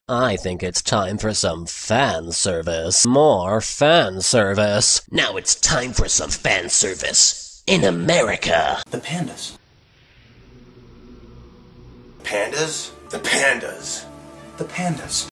I think it's time for some fan service. More fan service. Now it's time for some fan service in America. The pandas. Pandas? The pandas. The pandas.